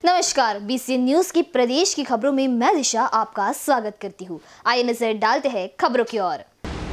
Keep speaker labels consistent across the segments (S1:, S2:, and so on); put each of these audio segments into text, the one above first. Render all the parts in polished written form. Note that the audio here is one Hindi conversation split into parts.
S1: नमस्कार, बीसीएन न्यूज की प्रदेश की खबरों में मैं दिशा आपका स्वागत करती हूँ। आइए नजर डालते हैं खबरों की ओर।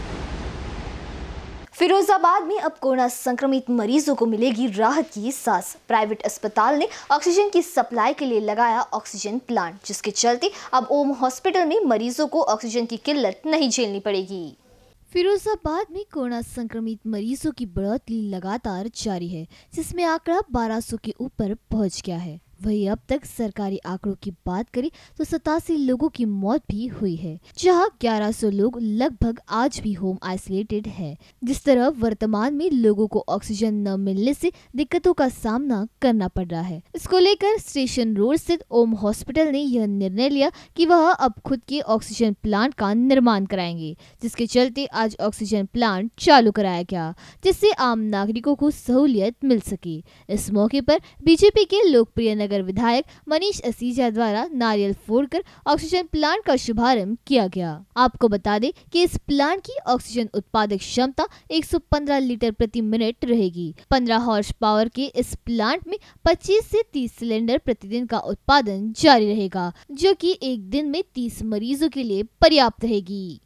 S1: फिरोजाबाद में अब कोरोना संक्रमित मरीजों को मिलेगी राहत की सांस। प्राइवेट अस्पताल ने ऑक्सीजन की सप्लाई के लिए लगाया ऑक्सीजन प्लांट, जिसके चलते अब ओम हॉस्पिटल में मरीजों को ऑक्सीजन की किल्लत नहीं झेलनी पड़ेगी। फिरोजाबाद में कोरोना संक्रमित मरीजों की बढ़ोतरी लगातार जारी है, जिसमें आंकड़ा 1200 के ऊपर पहुंच गया है। वहीं अब तक सरकारी आंकड़ों की बात करें तो 87 लोगों की मौत भी हुई है, जहां 1100 लोग लगभग आज भी होम आइसोलेटेड है। जिस तरह वर्तमान में लोगों को ऑक्सीजन न मिलने से दिक्कतों का सामना करना पड़ रहा है, इसको लेकर स्टेशन रोड स्थित ओम हॉस्पिटल ने यह निर्णय लिया कि वह अब खुद के ऑक्सीजन प्लांट का निर्माण कराएंगे, जिसके चलते आज ऑक्सीजन प्लांट चालू कराया गया, जिससे आम नागरिकों को सहूलियत मिल सके। इस मौके पर बीजेपी के लोकप्रिय नगर विधायक मनीष असीजा द्वारा नारियल फोड़कर ऑक्सीजन प्लांट का शुभारंभ किया गया। आपको बता दें कि इस प्लांट की ऑक्सीजन उत्पादक क्षमता 115 लीटर प्रति मिनट रहेगी। 15 हॉर्स पावर के इस प्लांट में 25 से 30 सिलेंडर प्रतिदिन का उत्पादन जारी रहेगा, जो कि एक दिन में 30 मरीजों के लिए पर्याप्त रहेगी।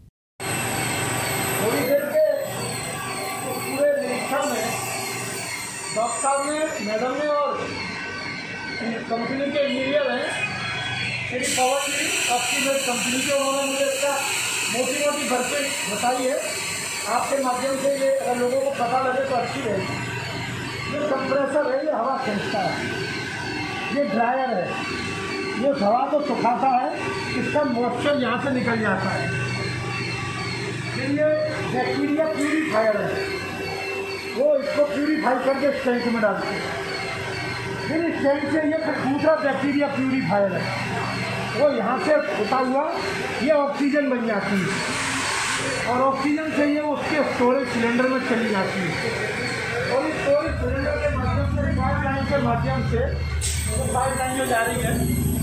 S2: डॉक्टर साहब ने, मैडम ने और कंपनी के इंजीनियर हैं, मेरी पावर की ऑक्सीजन कंपनी के, उन्होंने मुझे इसका मोटी मोटी बातें बताई है। आपके माध्यम से ये अगर लोगों को पता लगे तो अच्छी रहेगी। ये कंप्रेसर है, ये हवा खींचता है, ये ड्रायर है, ये हवा को सुखाता है, इसका मॉइस्चर यहाँ से निकल जाता है। फिर ये बैक्टीरिया प्यूरीफायर है, वो इसको प्यूरीफाई करके टैंक में डालते हैं। फिर इस टैंक से ये दूसरा बैक्टीरिया प्यूरीफायर है, वो यहाँ से उठा हुआ ये ऑक्सीजन बन जाती है और ऑक्सीजन से ये उसके स्टोरेज सिलेंडर में चली जाती है और इस स्टोरेज सिलेंडर के माध्यम से, पाइपलाइन के माध्यम से, वो पाइपलाइन में जा रही है,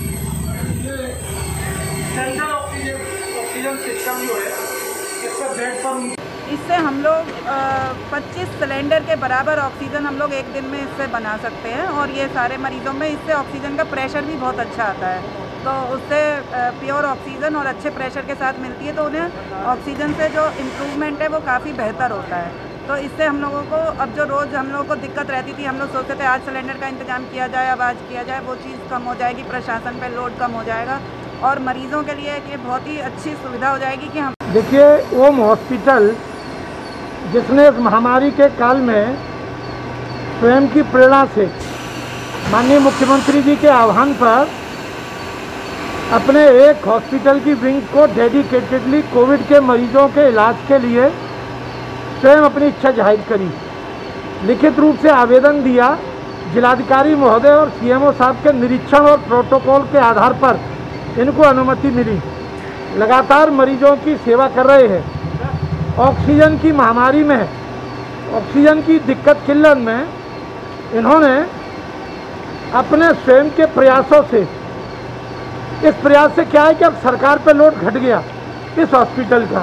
S2: ये सेंट्रल ऑक्सीजन सिस्टम जो है इसका बेड पर।
S3: इससे हम लोग 25 सिलेंडर के बराबर ऑक्सीजन हम लोग एक दिन में इससे बना सकते हैं और ये सारे मरीज़ों में इससे ऑक्सीजन का प्रेशर भी बहुत अच्छा आता है, तो उससे प्योर ऑक्सीजन और अच्छे प्रेशर के साथ मिलती है, तो उन्हें ऑक्सीजन से जो इम्प्रूवमेंट है वो काफ़ी बेहतर होता है। तो इससे हम लोगों को अब जो रोज़ हम लोगों को दिक्कत रहती थी, हम लोग सोचते थे आज सिलेंडर का इंतजाम किया जाए, अब आज किया जाए, वो चीज़ कम हो जाएगी, प्रशासन पर लोड कम हो जाएगा और मरीज़ों के लिए ये बहुत ही अच्छी सुविधा हो जाएगी कि हम
S2: देखिए ओम हॉस्पिटल जिसने इस महामारी के काल में स्वयं की प्रेरणा से माननीय मुख्यमंत्री जी के आह्वान पर अपने एक हॉस्पिटल की विंग को डेडिकेटेडली कोविड के मरीजों के इलाज के लिए स्वयं अपनी इच्छा जाहिर करी, लिखित रूप से आवेदन दिया। जिलाधिकारी महोदय और सीएमओ साहब के निरीक्षण और प्रोटोकॉल के आधार पर इनको अनुमति मिली। लगातार मरीजों की सेवा कर रहे हैं। ऑक्सीजन की महामारी में, ऑक्सीजन की दिक्कत किल्लत में इन्होंने अपने स्वयं के प्रयासों से, इस प्रयास से क्या है कि अब सरकार पे लोड घट गया। इस हॉस्पिटल का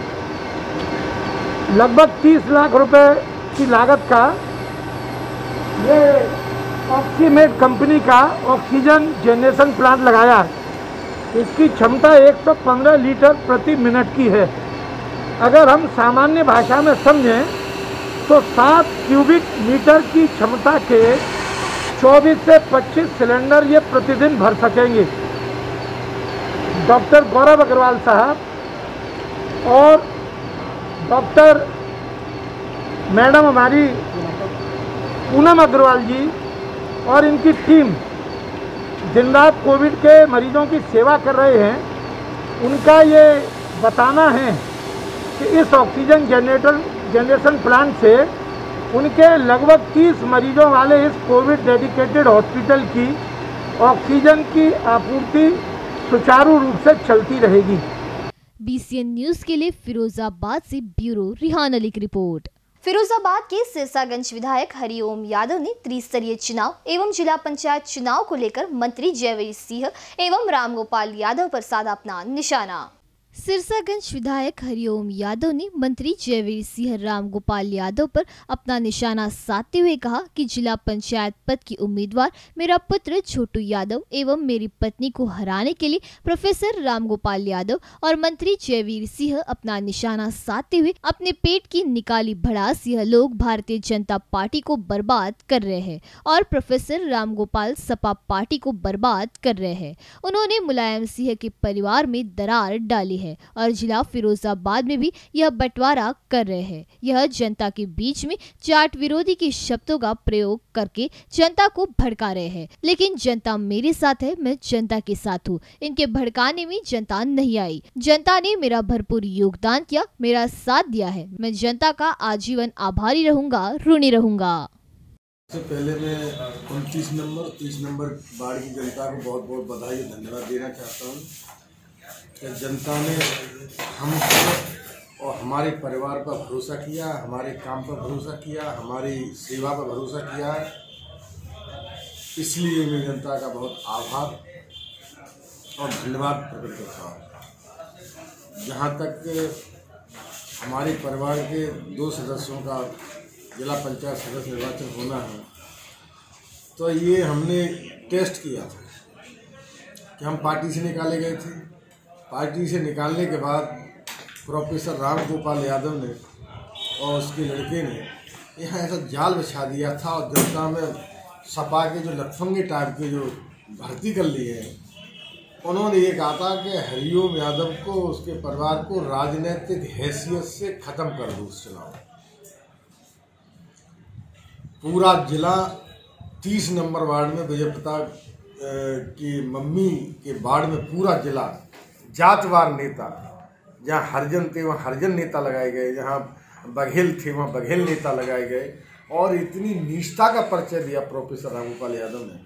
S2: लगभग 30 लाख रुपए की लागत का ये ऑक्सीमेड कंपनी का ऑक्सीजन जनरेशन प्लांट लगाया है। इसकी क्षमता 115 लीटर प्रति मिनट की है। अगर हम सामान्य भाषा में समझें तो 7 क्यूबिक मीटर की क्षमता के 24 से 25 सिलेंडर ये प्रतिदिन भर सकेंगे। डॉक्टर गौरव अग्रवाल साहब और डॉक्टर मैडम हमारी पूनम अग्रवाल जी और इनकी टीम दिन रात कोविड के मरीजों की सेवा कर रहे हैं। उनका ये बताना है कि इस ऑक्सीजन जनरेशन प्लांट से उनके लगभग 30 मरीजों वाले इस कोविड डेडिकेटेड हॉस्पिटल की ऑक्सीजन की आपूर्ति सुचारू रूप से चलती रहेगी।
S1: बीसीएन न्यूज के लिए फिरोजाबाद से ब्यूरो रिहान अली की रिपोर्ट। फिरोजाबाद के सिरसागंज विधायक हरिओम यादव ने त्रिस्तरीय चुनाव एवं जिला पंचायत चुनाव को लेकर मंत्री जयवीर सिंह एवं रामगोपाल यादव पर साधा अपना निशाना। सिरसागंज विधायक हरिओम यादव ने मंत्री जयवीर सिंह रामगोपाल यादव पर अपना निशाना साधते हुए कहा कि जिला पंचायत पद की उम्मीदवार मेरा पुत्र छोटू यादव एवं मेरी पत्नी को हराने के लिए प्रोफेसर रामगोपाल यादव और मंत्री जयवीर सिंह अपना निशाना साधते हुए अपने पेट की निकाली भड़ास यह लोग भारतीय जनता पार्टी को बर्बाद कर रहे हैं और प्रोफेसर रामगोपाल सपा पार्टी को बर्बाद कर रहे हैं। उन्होंने मुलायम सिंह के परिवार में दरार डाली है और जिला फिरोजाबाद में भी यह बंटवारा कर रहे हैं। यह जनता के बीच में जाट विरोधी के शब्दों का प्रयोग करके जनता को भड़का रहे हैं, लेकिन जनता मेरे साथ है, मैं जनता के साथ हूँ। इनके भड़काने में जनता नहीं आई। जनता ने मेरा भरपूर योगदान किया, मेरा साथ दिया है। मैं जनता का आजीवन आभारी रहूंगा, ऋणी रहूंगा।
S4: सबसे पहले मैं 29 नंबर 30 नंबर वार्ड की जनता को बहुत बहुत बधाई और धन्यवाद देना चाहता हूँ कि जनता ने हम और हमारे परिवार पर भरोसा किया, हमारे काम पर भरोसा किया, हमारी सेवा पर भरोसा किया। इसलिए मैं जनता का बहुत आभार और धन्यवाद प्रकट करता हूँ। जहाँ तक हमारे परिवार के 2 सदस्यों का जिला पंचायत सदस्य निर्वाचन होना है, तो ये हमने टेस्ट किया था कि हम पार्टी से निकाले गए थे। पार्टी से निकालने के बाद प्रोफेसर रामगोपाल यादव ने और उसके लड़के ने यहाँ ऐसा जाल बिछा दिया था और जनता में सपा के जो लफंगे टाइप के जो भर्ती कर लिए हैं, उन्होंने ये कहा था कि हरिओम यादव को, उसके परिवार को राजनीतिक हैसियत से ख़त्म कर दो उस चुनाव। पूरा जिला 30 नंबर वार्ड में विजय प्रताप की मम्मी के वार्ड में पूरा जिला जातवार नेता, जहाँ हरिजन थे वहाँ हरिजन नेता लगाए गए, जहाँ बघेल थे वहाँ बघेल नेता लगाए गए और इतनी निष्ठा का परिचय दिया प्रोफेसर रामगोपाल यादव ने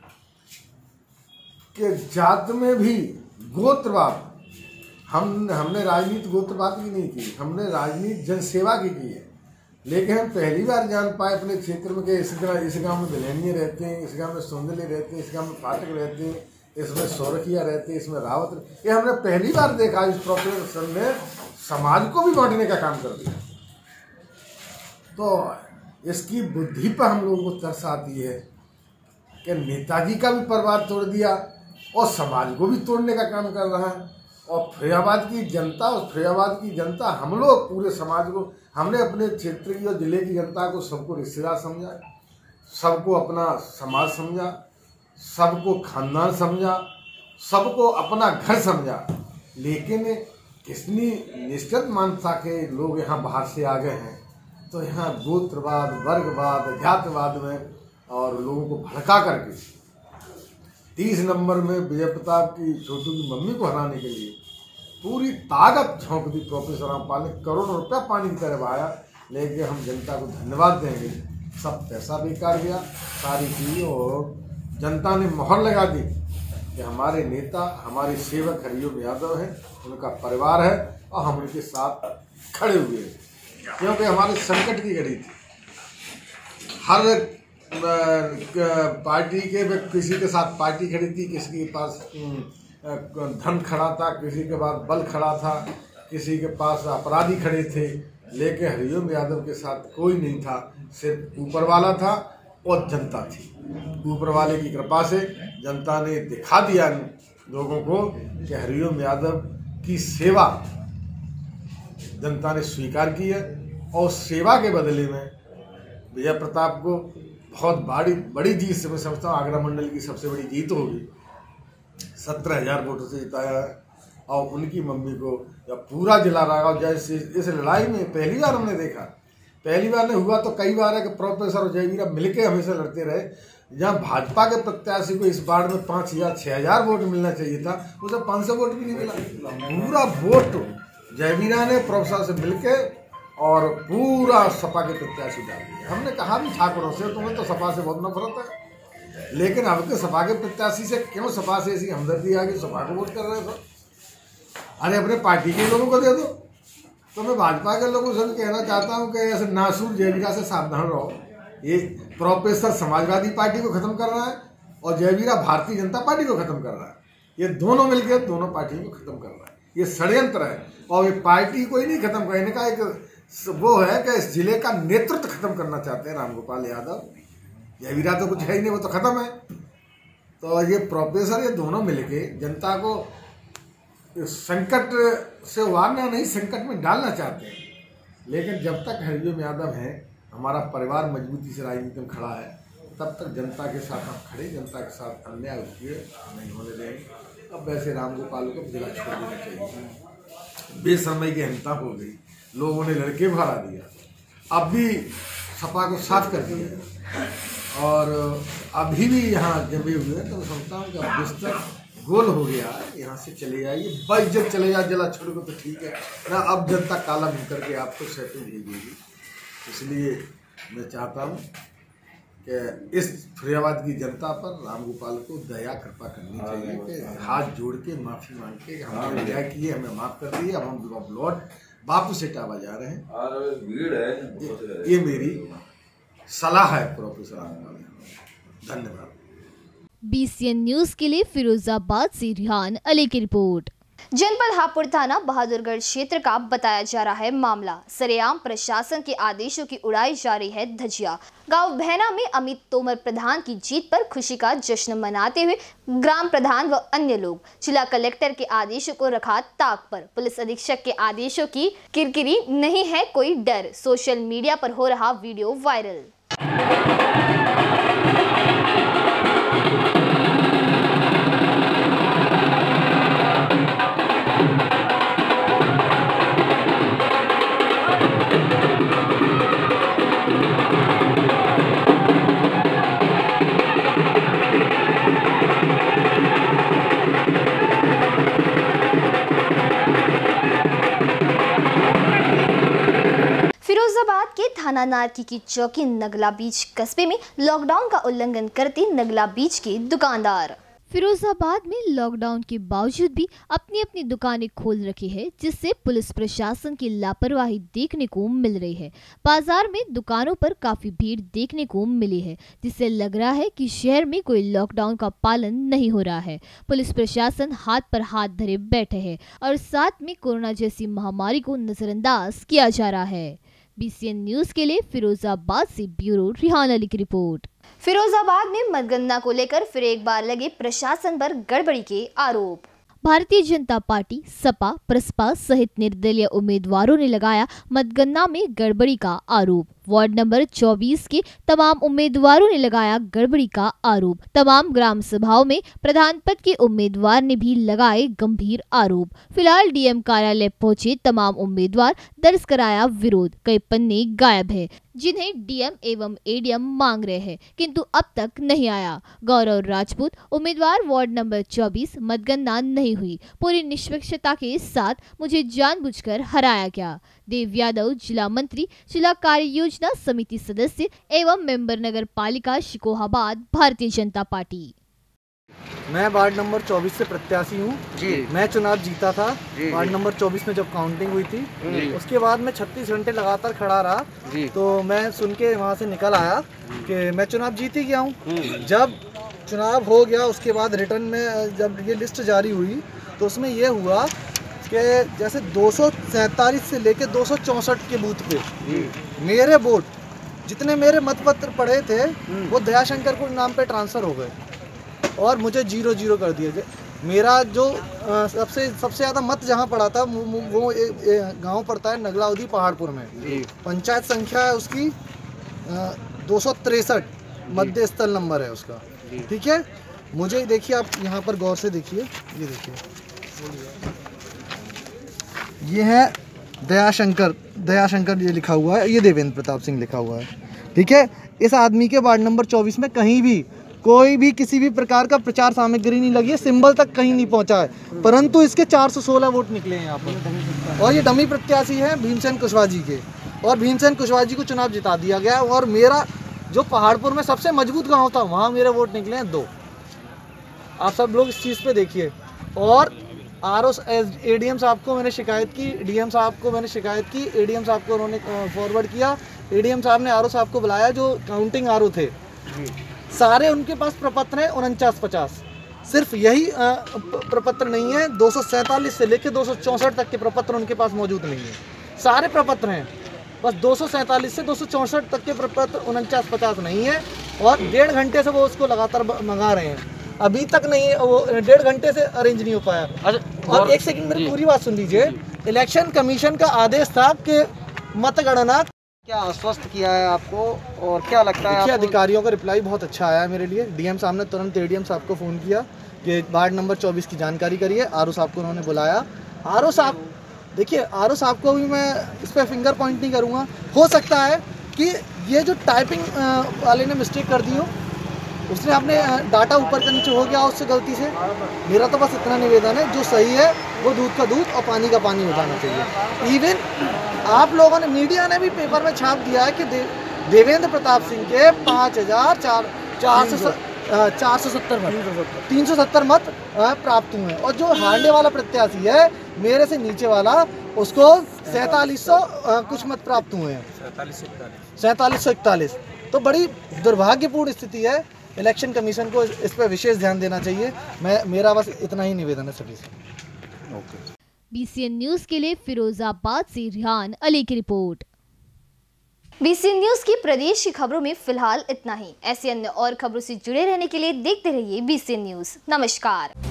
S4: कि जात में भी गोत्रवाद, हमने राजनीति गोत्रवाद की नहीं की, हमने राजनीति जनसेवा की है। लेकिन हम पहली बार जान पाए अपने क्षेत्र में कि इस गांव में बिलेनिया रहते हैं, इस गांव में सोंदले रहते हैं, इस गांव में फाटक रहते हैं, इसमें सौरखिया रहते हैं, इसमें रावत। ये हमने पहली बार देखा। इस प्रोफेसर ने समाज को भी बांटने का काम कर दिया। तो इसकी बुद्धि पर हम लोगों को तरस आती है कि नेताजी का भी परिवार तोड़ दिया और समाज को भी तोड़ने का काम कर रहा है। और फरीदाबाद की जनता हम लोग पूरे समाज को, हमने अपने क्षेत्र की और जिले की जनता को सबको रिश्तेदार समझा, सबको अपना समाज समझा, सबको खानदान समझा, सबको अपना घर समझा। लेकिन कितनी निश्चित मानता के लोग यहाँ बाहर से आ गए हैं, तो यहाँ गोत्रवाद, वर्गवाद, जातवाद में और लोगों को भड़का करके 30 नंबर में विजय प्रताप की छोटू की मम्मी को हराने के लिए पूरी ताकत झोंक दी प्रोफेसर रामपाल ने। करोड़ों रुपया पानी की तरह बहाया। लेकिन हम जनता को धन्यवाद देंगे, सब पैसा बेकार गया, सारी चीज़, और जनता ने मोहर लगा दी कि हमारे नेता, हमारे सेवक हरिओम यादव हैं, उनका परिवार है और हम उनके साथ खड़े हुए हैं। क्योंकि हमारे संकट की घड़ी थी। हर पार्टी के किसी के साथ पार्टी खड़ी थी, किसी के पास धन खड़ा था, किसी के पास बल खड़ा था, किसी के पास अपराधी खड़े थे। लेकिन हरिओम यादव के साथ कोई नहीं था, सिर्फ ऊपर वाला था और जनता थी। ऊपर वाले की कृपा से जनता ने दिखा दिया लोगों को कि हरिओम यादव की सेवा जनता ने स्वीकार की है। और सेवा के बदले में विजय प्रताप को बहुत बड़ी जीत से, मैं समझता हूँ आगरा मंडल की सबसे बड़ी जीत होगी। 17,000 वोटों से जिताया है और उनकी मम्मी को पूरा जिला रहा। जैसे इस लड़ाई में पहली बार हमने देखा, पहली बार नहीं हुआ तो कई बार है कि प्रोफेसर और जयवीरा मिलके हमेशा लड़ते रहे। जहाँ भाजपा के प्रत्याशी को इस वार्ड में 5,000 6,000 वोट मिलना चाहिए था, उसे 500 वोट भी नहीं मिला। पूरा वोट जयवीरा ने प्रोफेसर से मिलके और पूरा सपा के प्रत्याशी डाल दिया। हमने कहा भी ठाकुरों से, तुम्हें तो सपा से बहुत नफरत है, लेकिन अब के सपा के प्रत्याशी से क्यों सपा से ऐसी हमदर्दी आ गई, सपा को वोट कर रहे थे। अरे अपने पार्टी के लोगों को दे दो। तो मैं भाजपा के लोगों से भी कहना चाहता हूँ कि ऐसे नासूर जयवीरा से सावधान रहो। ये प्रोफेसर समाजवादी पार्टी को खत्म कर रहा है और जयवीरा भारतीय जनता पार्टी को खत्म कर रहा है। ये दोनों मिलकर दोनों पार्टियों को खत्म कर रहा है। ये षड्यंत्र है। और ये पार्टी को ही नहीं खत्म करने का एक वो है कि इस जिले का नेतृत्व खत्म करना चाहते हैं रामगोपाल यादव। यह विरा तो कुछ है ही नहीं, वो तो खत्म है। तो ये प्रोफेसर ये दोनों मिलके जनता को संकट से उबारना नहीं, संकट में डालना चाहते हैं। लेकिन जब तक हरिओम यादव हैं, हमारा परिवार मजबूती से राजनीति में खड़ा है, तब तक जनता के साथ हम खड़े, जनता के साथ अन्याय नहीं होने देंगे। अब वैसे रामगोपाल को जिला छोड़ देना चाहिए। बेसमय की हिंसा हो गई, लोगों ने लड़के भरा दिया, अब भी सपा को साफ कर दिया और अभी भी यहाँ जमे हुए हैं। तो समझता हूँ कि अब बिस्तर गोल हो गया, यहाँ से चले जाइए, बेइज्जत चले जाए जिला छोड़ को तो ठीक है ना। अब जनता काला मुँह करके आपको सेटिंग भेजेगी। इसलिए मैं चाहता हूँ कि इस फरियाबाद की जनता पर रामगोपाल को दया कृपा करनी चाहिए कि हाथ जोड़ के माफ़ी मांग के हमने दया की, हमें माफ़ कर दिए, अब हम लौट वापस इटावा जा रहे हैं। ये मेरी सलाह है प्रोफेसर रामगोपाल। धन्यवाद।
S1: BCN न्यूज के लिए फिरोजाबाद से रिहान अली की रिपोर्ट। जनपद हापुड़ थाना बहादुरगढ़ क्षेत्र का बताया जा रहा है मामला। सरेआम प्रशासन के आदेशों की उड़ाई जा रही है धजिया। गांव भैना में अमित तोमर प्रधान की जीत पर खुशी का जश्न मनाते हुए ग्राम प्रधान व अन्य लोग जिला कलेक्टर के आदेशों को रखा ताक पर। पुलिस अधीक्षक के आदेशों की किरकिरी, नहीं है कोई डर। सोशल मीडिया पर हो रहा वीडियो वायरल। फिरोजाबाद के थाना नारकी की चौकी नगला बीच कस्बे में लॉकडाउन का उल्लंघन करते नगला बीच के दुकानदार। फिरोजाबाद में लॉकडाउन के बावजूद भी अपनी अपनी दुकानें खोल रखी है, जिससे पुलिस प्रशासन की लापरवाही देखने को मिल रही है। बाजार में दुकानों पर काफी भीड़ देखने को मिली है, जिससे लग रहा है कि शहर में कोई लॉकडाउन का पालन नहीं हो रहा है। पुलिस प्रशासन हाथ पर हाथ धरे बैठे है और साथ में कोरोना जैसी महामारी को नजरअंदाज किया जा रहा है। BCN न्यूज के लिए फिरोजाबाद से ब्यूरो रिहान अली की रिपोर्ट। फिरोजाबाद में मतगणना को लेकर फिर एक बार लगे प्रशासन पर गड़बड़ी के आरोप। भारतीय जनता पार्टी, सपा, प्रसपा सहित निर्दलीय उम्मीदवारों ने लगाया मतगणना में गड़बड़ी का आरोप। वार्ड नंबर 24 के तमाम उम्मीदवारों ने लगाया गड़बड़ी का आरोप। तमाम ग्राम सभाओं में प्रधान पद के उम्मीदवार ने भी लगाए गंभीर आरोप। फिलहाल DM कार्यालय पहुंचे तमाम उम्मीदवार, दर्ज कराया विरोध। कई पन्ने गायब है जिन्हें DM एवं ADM मांग रहे हैं, किंतु अब तक नहीं आया। गौरव राजपूत उम्मीदवार वार्ड नंबर 24, मतगणना नहीं हुई, पूरी निष्पक्षता के साथ मुझे जानबूझकर हराया गया। देव यादव जिला मंत्री, जिला कार्य योजना समिति सदस्य एवं मेंबर नगर पालिका शिकोहाबाद, भारतीय जनता पार्टी।
S5: मैं वार्ड नंबर 24 से प्रत्याशी हूँ जी। मैं चुनाव जीता था वार्ड नंबर 24 में जब काउंटिंग हुई थी। उसके बाद मैं 36 घंटे लगातार खड़ा रहा जी। तो मैं सुन के वहाँ से निकल आया कि मैं चुनाव जीत ही गया हूँ। जब चुनाव हो गया उसके बाद रिटर्न में जब ये लिस्ट जारी हुई तो उसमें ये हुआ कि जैसे 247 से लेके 264 के बूथ पे मेरे वोट, जितने मेरे मतपत्र पड़े थे वो दयाशंकर को नाम पे ट्रांसफ़र हो गए और मुझे 0-0 कर दिया। मेरा जो सबसे ज़्यादा मत जहाँ पड़ा था वो गांव पड़ता है नगलाउदी पहाड़पुर में। पंचायत संख्या है उसकी 263, मध्य स्थल नंबर है उसका। ठीक है, मुझे देखिए, आप यहाँ पर गौर से देखिए, ये देखिए, ये है दयाशंकर ये लिखा हुआ है, ये देवेंद्र प्रताप सिंह लिखा हुआ है। ठीक है, इस आदमी के वार्ड नंबर 24 में कहीं भी कोई भी किसी भी प्रकार का प्रचार सामग्री नहीं लगी है, सिंबल तक कहीं नहीं पहुंचा है, परंतु इसके 416 वोट निकले हैं यहाँ पर। और ये डमी प्रत्याशी है भीमसेन कुशवाहा जी के, और भीमसेन कुशवाहा जी को चुनाव जिता दिया गया। और मेरा जो पहाड़पुर में सबसे मजबूत गांव था वहाँ मेरे वोट निकले हैं 2। आप सब लोग इस चीज़ पे देखिए। और ADM साहब को मैंने शिकायत की, DM साहब को मैंने शिकायत की, ADM साहब को उन्होंने फॉरवर्ड किया। ADM साहब ने RO साहब को बुलाया, जो काउंटिंग RO थे, सारे उनके पास प्रपत्र हैं 49-50, सिर्फ यही प्रपत्र नहीं है, 247 से लेकर 264 तक के प्रपत्र उनके पास मौजूद नहीं है। सारे प्रपत्र हैं, बस 247 से 264 तक के प्रपत्र 49-50 नहीं है। और 1.5 घंटे से वो उसको लगातार मंगा रहे हैं, अभी तक नहीं, वो 1.5 घंटे से अरेंज नहीं हो पाया। और एक सेकंड मेरी पूरी बात सुन लीजिए। इलेक्शन कमीशन का आदेश था कि मतगणना,
S6: क्या आश्वस्त किया है आपको और क्या लगता है आपको?
S5: अधिकारियों का रिप्लाई बहुत अच्छा आया है मेरे लिए। डीएम साहब ने तुरंत एडीएम साहब को फ़ोन किया कि वार्ड नंबर 24 की जानकारी करिए। आरओ साहब को उन्होंने बुलाया। आरओ साहब, देखिए आरओ साहब को भी मैं इस पर फिंगर पॉइंट नहीं करूँगा। हो सकता है कि ये जो टाइपिंग वाले ने मिस्टेक कर दी हो, उसने अपने डाटा ऊपर का नीचे हो गया उससे गलती से। मेरा तो बस इतना निवेदन है, जो सही है वो दूध का दूध और पानी का पानी हो जाना चाहिए। इवन आप लोगों ने, मीडिया ने भी पेपर में छाप दिया है कि देवेंद्र प्रताप सिंह के 370 मत प्राप्त हुए हैं। और जो हारने वाला प्रत्याशी है मेरे से नीचे वाला, उसको 4700 कुछ मत प्राप्त हुए हैं, 4741। तो बड़ी दुर्भाग्यपूर्ण स्थिति है। इलेक्शन कमीशन को इस पर विशेष ध्यान देना चाहिए। मेरा बस इतना ही निवेदन है सभी से।
S1: BCN न्यूज के लिए फिरोजाबाद से रिहान अली की रिपोर्ट। BCN न्यूज की प्रदेश की खबरों में फिलहाल इतना ही। ऐसी अन्य और खबरों से जुड़े रहने के लिए देखते रहिए BCN न्यूज। नमस्कार।